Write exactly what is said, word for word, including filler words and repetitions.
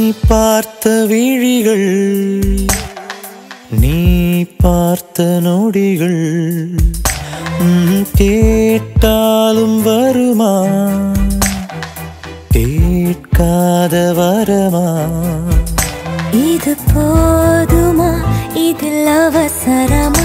பார்த்த விழிகள் நீ பார்த்த நொடிகள் கேட்டாலும் வருமா கேட்காத வரமா இது போதுமா இதில் அவசரமா